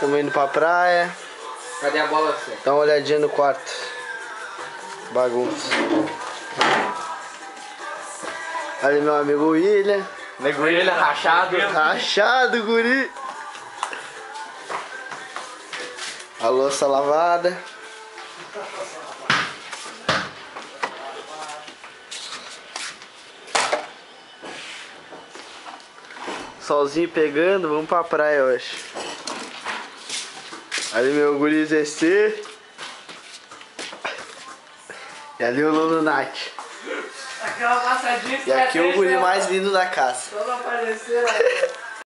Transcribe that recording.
Estamos indo pra praia. Cadê a bola, você? Dá uma olhadinha no quarto. Bagunça. Ali meu amigo William. Ele rachado. Rachado, guri. A louça lavada. Solzinho pegando, vamos pra praia hoje. Ali meu guri ZC. E ali o Lolo Nath. Aquela passadinha que E aqui o guri mais lindo da casa. só não apareceu.